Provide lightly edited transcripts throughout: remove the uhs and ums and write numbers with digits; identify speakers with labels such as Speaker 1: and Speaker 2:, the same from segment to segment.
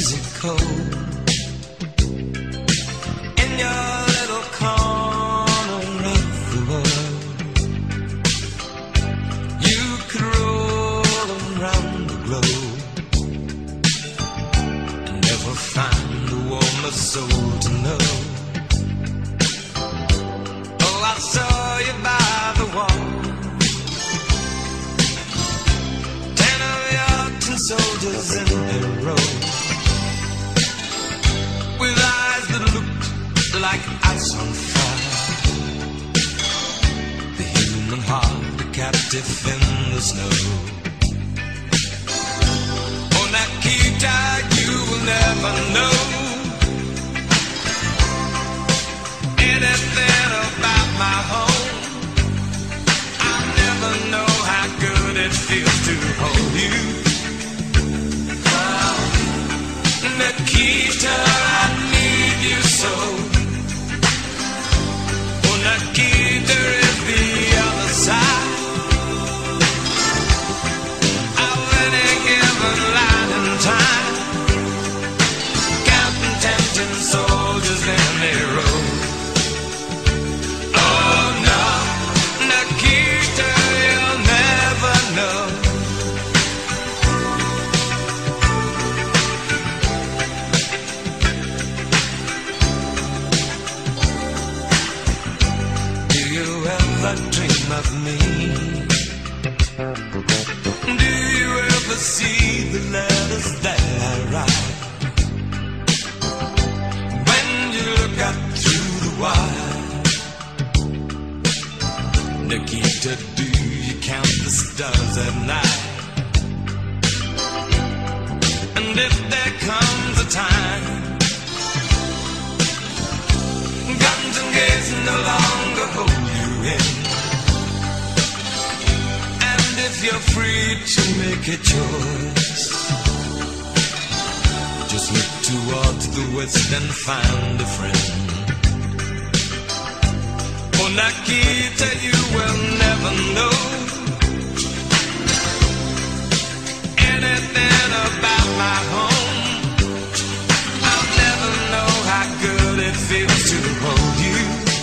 Speaker 1: freezing cold in your little corner of the world. You could roll around the globe and never find a warmer soul to know. Oh, I saw you by the wall, 10 of your tin soldiers in a row, with eyes that looked like ice on fire. The human heart, a captive in the snow. On that Nikita, you will never know anything about my home. I'll never know how good it feels to hold you. Oh, Nikita, I need you so. Oh, Nikita is the other side of any given line in time, counting tempting soldiers in a row. Oh no, Nikita, you'll never know. Do you ever dream of me? Do you ever see the letters that I write? When you look up through the wire, Nikita, do you count the stars at night? And if there comes a time guns and gates no longer hold you in, and if you're free to make a choice, just look towards the west and find a friend. Oh, Nikita, you will never know anything about my home. I'll never know how good it feels to hold you.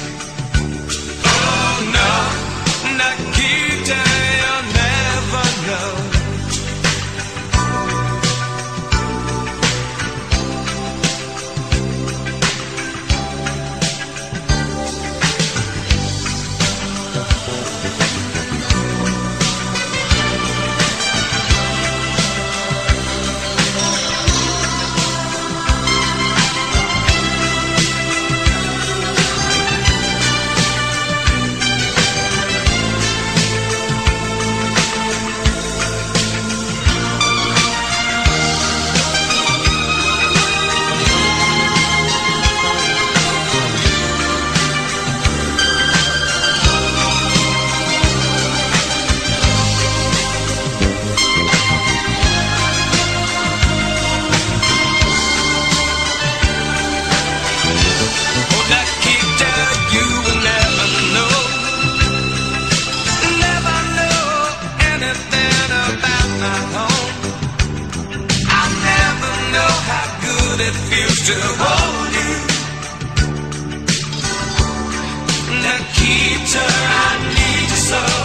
Speaker 1: Oh no, Nikita, you'll never know. It feels to hold you. Nikita, I need you so.